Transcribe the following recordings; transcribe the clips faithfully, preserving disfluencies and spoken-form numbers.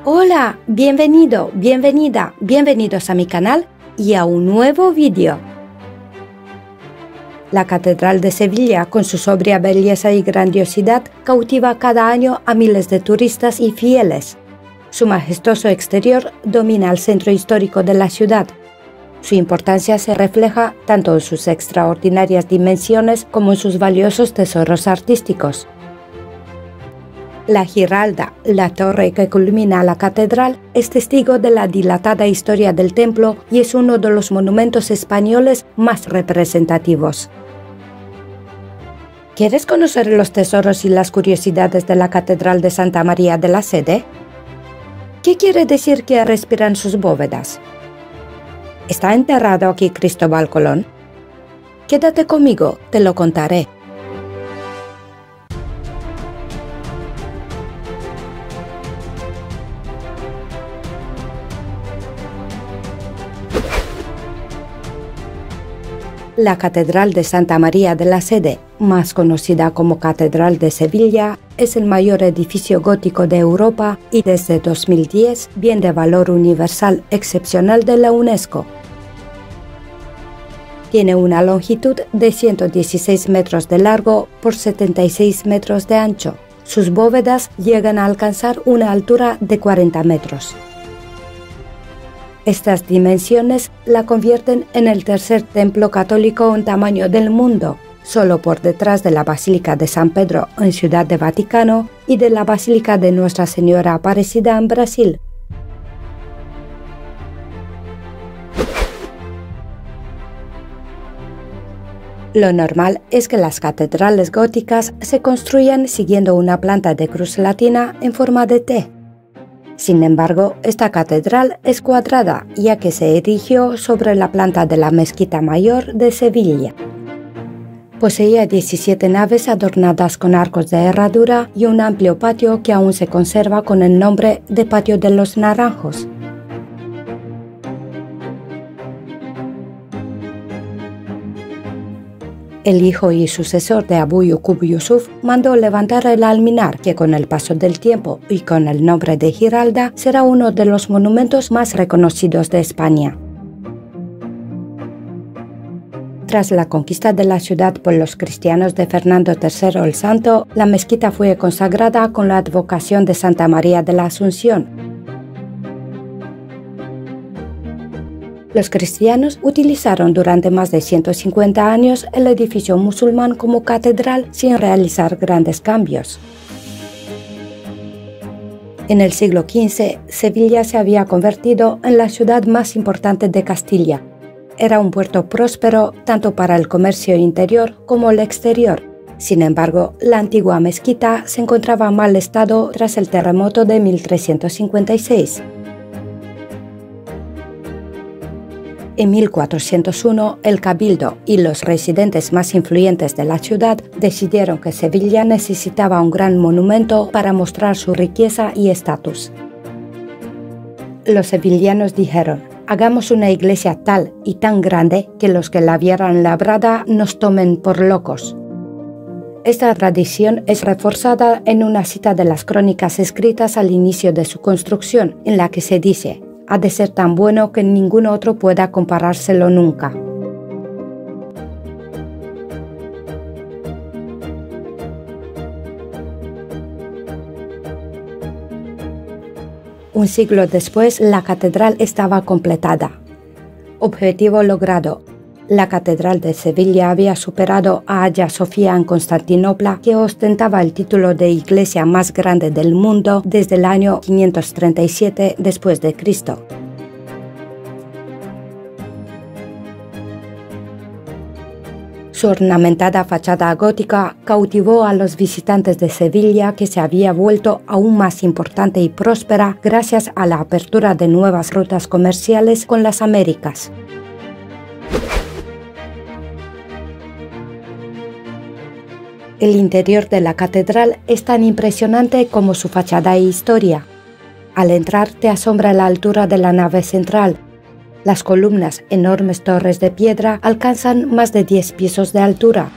Hola, bienvenido, bienvenida, bienvenidos a mi canal y a un nuevo vídeo. La Catedral de Sevilla, con su sobria belleza y grandiosidad, cautiva cada año a miles de turistas y fieles. Su majestuoso exterior domina el centro histórico de la ciudad. Su importancia se refleja tanto en sus extraordinarias dimensiones como en sus valiosos tesoros artísticos. La Giralda, la torre que culmina la catedral, es testigo de la dilatada historia del templo y es uno de los monumentos españoles más representativos. ¿Quieres conocer los tesoros y las curiosidades de la Catedral de Santa María de la Sede? ¿Qué quiere decir que respiran sus bóvedas? ¿Está enterrado aquí Cristóbal Colón? Quédate conmigo, te lo contaré. La Catedral de Santa María de la Sede, más conocida como Catedral de Sevilla, es el mayor edificio gótico de Europa y desde dos mil diez bien de valor universal excepcional de la UNESCO. Tiene una longitud de ciento dieciséis metros de largo por setenta y seis metros de ancho. Sus bóvedas llegan a alcanzar una altura de cuarenta metros. Estas dimensiones la convierten en el tercer templo católico en tamaño del mundo, solo por detrás de la Basílica de San Pedro en Ciudad de Vaticano y de la Basílica de Nuestra Señora Aparecida en Brasil. Lo normal es que las catedrales góticas se construyan siguiendo una planta de cruz latina en forma de T. Sin embargo, esta catedral es cuadrada, ya que se erigió sobre la planta de la Mezquita Mayor de Sevilla. Poseía diecisiete naves adornadas con arcos de herradura y un amplio patio que aún se conserva con el nombre de Patio de los Naranjos. El hijo y sucesor de Abu Yaqub Yusuf mandó levantar el alminar, que con el paso del tiempo y con el nombre de Giralda será uno de los monumentos más reconocidos de España. Tras la conquista de la ciudad por los cristianos de Fernando tercero el Santo, la mezquita fue consagrada con la advocación de Santa María de la Asunción. Los cristianos utilizaron durante más de ciento cincuenta años el edificio musulmán como catedral sin realizar grandes cambios. En el siglo quince, Sevilla se había convertido en la ciudad más importante de Castilla. Era un puerto próspero tanto para el comercio interior como el exterior. Sin embargo, la antigua mezquita se encontraba en mal estado tras el terremoto de mil trescientos cincuenta y seis. En mil cuatrocientos uno, el cabildo y los residentes más influyentes de la ciudad decidieron que Sevilla necesitaba un gran monumento para mostrar su riqueza y estatus. Los sevillanos dijeron: hagamos una iglesia tal y tan grande que los que la vieran labrada nos tomen por locos. Esta tradición es reforzada en una cita de las crónicas escritas al inicio de su construcción, en la que se dice: ha de ser tan bueno que ningún otro pueda comparárselo nunca. Un siglo después, la catedral estaba completada. Objetivo logrado. La Catedral de Sevilla había superado a Hagia Sofía en Constantinopla, que ostentaba el título de iglesia más grande del mundo desde el año quinientos treinta y siete después de Cristo. Su ornamentada fachada gótica cautivó a los visitantes de Sevilla, que se había vuelto aún más importante y próspera gracias a la apertura de nuevas rutas comerciales con las Américas. El interior de la catedral es tan impresionante como su fachada e historia. Al entrar te asombra la altura de la nave central. Las columnas, enormes torres de piedra, alcanzan más de diez pisos de altura.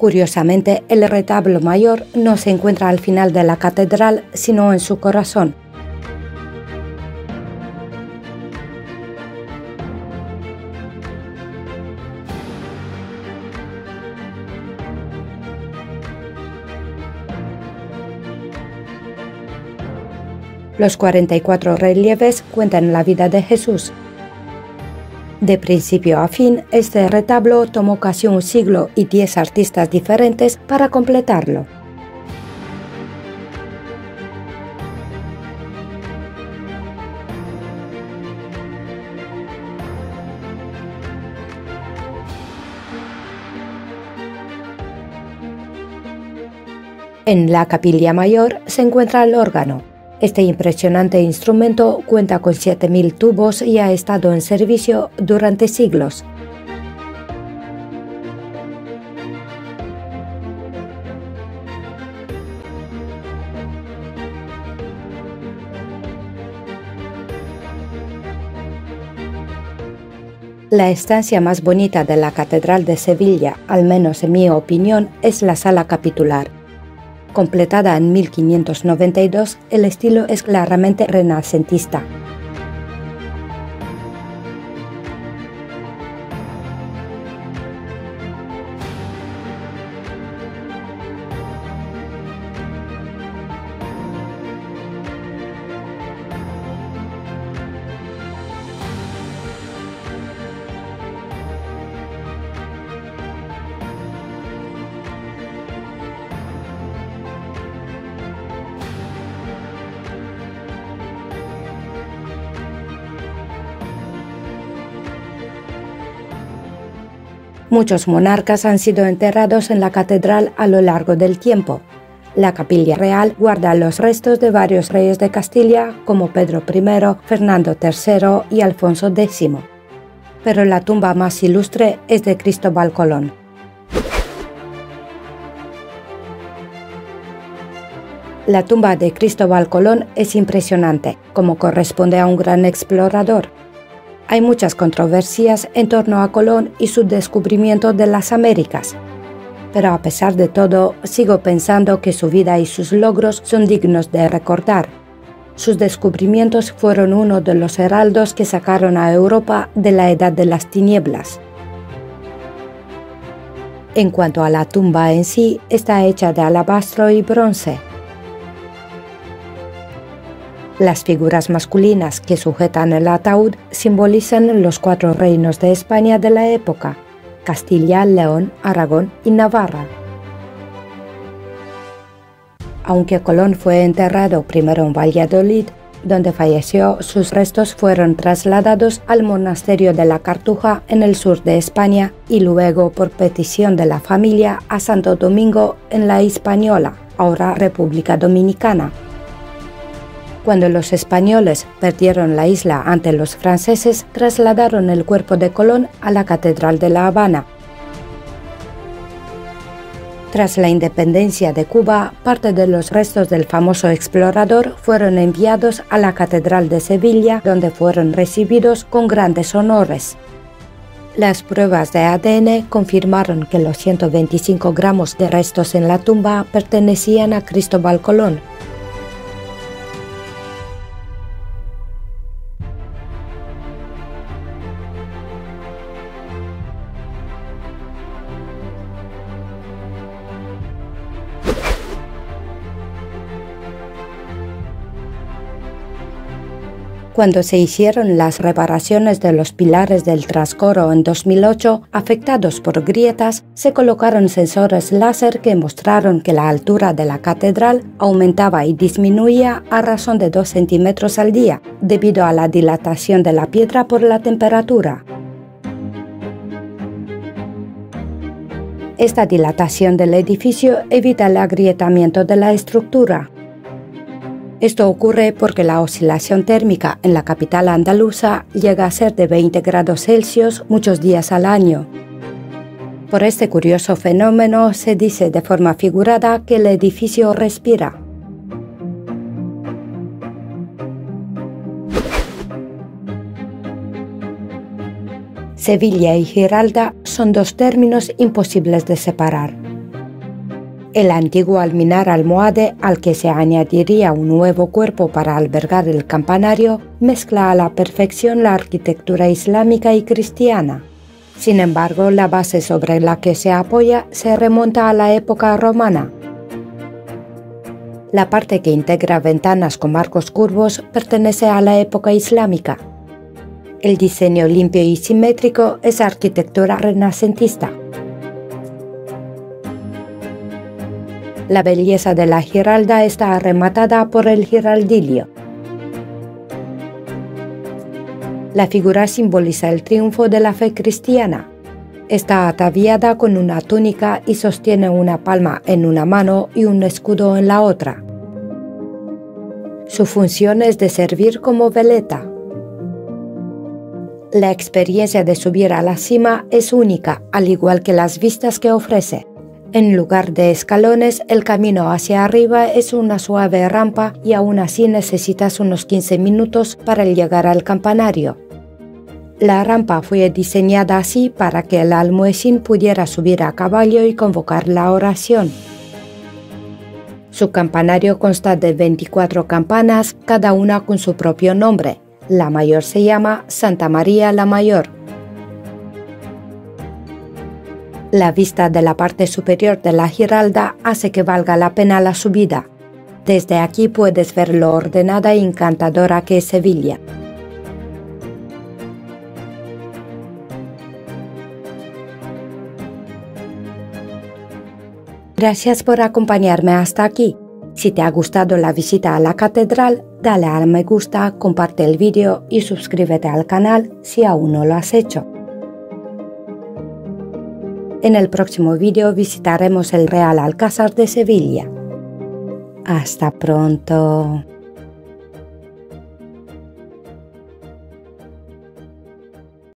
Curiosamente, el retablo mayor no se encuentra al final de la catedral, sino en su corazón. Los cuarenta y cuatro relieves cuentan la vida de Jesús. De principio a fin, este retablo tomó casi un siglo y diez artistas diferentes para completarlo. En la capilla mayor se encuentra el órgano. Este impresionante instrumento cuenta con siete mil tubos y ha estado en servicio durante siglos. La estancia más bonita de la Catedral de Sevilla, al menos en mi opinión, es la sala capitular. Completada en mil quinientos noventa y dos, el estilo es claramente renacentista. Muchos monarcas han sido enterrados en la catedral a lo largo del tiempo. La capilla real guarda los restos de varios reyes de Castilla como Pedro primero, Fernando tercero y Alfonso décimo. Pero la tumba más ilustre es de Cristóbal Colón. La tumba de Cristóbal Colón es impresionante, como corresponde a un gran explorador. Hay muchas controversias en torno a Colón y su descubrimiento de las Américas. Pero a pesar de todo, sigo pensando que su vida y sus logros son dignos de recordar. Sus descubrimientos fueron uno de los heraldos que sacaron a Europa de la Edad de las Tinieblas. En cuanto a la tumba en sí, está hecha de alabastro y bronce. Las figuras masculinas que sujetan el ataúd simbolizan los cuatro reinos de España de la época: Castilla, León, Aragón y Navarra. Aunque Colón fue enterrado primero en Valladolid, donde falleció, sus restos fueron trasladados al monasterio de la Cartuja en el sur de España y luego, por petición de la familia, a Santo Domingo en la Hispaniola, ahora República Dominicana. Cuando los españoles perdieron la isla ante los franceses, trasladaron el cuerpo de Colón a la Catedral de La Habana. Tras la independencia de Cuba, parte de los restos del famoso explorador fueron enviados a la Catedral de Sevilla, donde fueron recibidos con grandes honores. Las pruebas de A D N confirmaron que los ciento veinticinco gramos de restos en la tumba pertenecían a Cristóbal Colón. Cuando se hicieron las reparaciones de los pilares del trascoro en dos mil ocho, afectados por grietas, se colocaron sensores láser que mostraron que la altura de la catedral aumentaba y disminuía a razón de dos centímetros al día, debido a la dilatación de la piedra por la temperatura. Esta dilatación del edificio evita el agrietamiento de la estructura. Esto ocurre porque la oscilación térmica en la capital andaluza llega a ser de veinte grados Celsius muchos días al año. Por este curioso fenómeno se dice de forma figurada que el edificio respira. Sevilla y Giralda son dos términos imposibles de separar. El antiguo alminar almohade, al que se añadiría un nuevo cuerpo para albergar el campanario, mezcla a la perfección la arquitectura islámica y cristiana. Sin embargo, la base sobre la que se apoya se remonta a la época romana. La parte que integra ventanas con marcos curvos pertenece a la época islámica. El diseño limpio y simétrico es arquitectura renacentista. La belleza de la Giralda está rematada por el giraldillo. La figura simboliza el triunfo de la fe cristiana. Está ataviada con una túnica y sostiene una palma en una mano y un escudo en la otra. Su función es de servir como veleta. La experiencia de subir a la cima es única, al igual que las vistas que ofrece. En lugar de escalones, el camino hacia arriba es una suave rampa y aún así necesitas unos quince minutos para llegar al campanario. La rampa fue diseñada así para que el almuecín pudiera subir a caballo y convocar la oración. Su campanario consta de veinticuatro campanas, cada una con su propio nombre. La mayor se llama Santa María la Mayor. La vista de la parte superior de la Giralda hace que valga la pena la subida. Desde aquí puedes ver lo ordenada e encantadora que es Sevilla. Gracias por acompañarme hasta aquí. Si te ha gustado la visita a la catedral, dale al me gusta, comparte el vídeo y suscríbete al canal si aún no lo has hecho. En el próximo vídeo visitaremos el Real Alcázar de Sevilla. Hasta pronto.